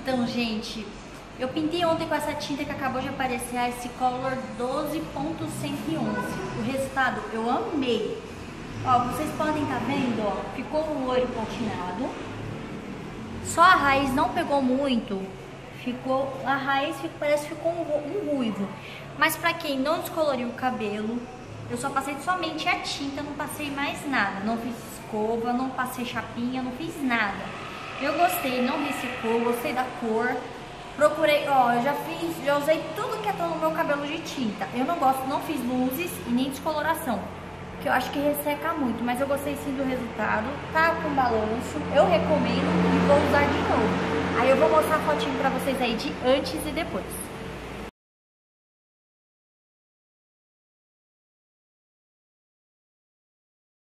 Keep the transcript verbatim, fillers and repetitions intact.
Então, gente, eu pintei ontem com essa tinta que acabou de aparecer, a Ice Color doze ponto cento e onze. O resultado eu amei. Ó, vocês podem estar vendo, ó, ficou o olho platinado. Só a raiz não pegou muito. Ficou, a raiz parece que ficou um, um ruivo. Mas pra quem não descoloriu o cabelo, eu só passei somente a tinta, não passei mais nada. Não fiz escova, não passei chapinha, não fiz nada. Eu gostei, não ressecou, gostei da cor. Procurei, ó, eu já fiz, já usei tudo que é no meu cabelo de tinta. Eu não gosto, não fiz luzes e nem descoloração, que eu acho que resseca muito, mas eu gostei sim do resultado. Tá com balanço, eu recomendo e vou usar de novo. Aí eu vou mostrar a fotinho pra vocês aí de antes e depois.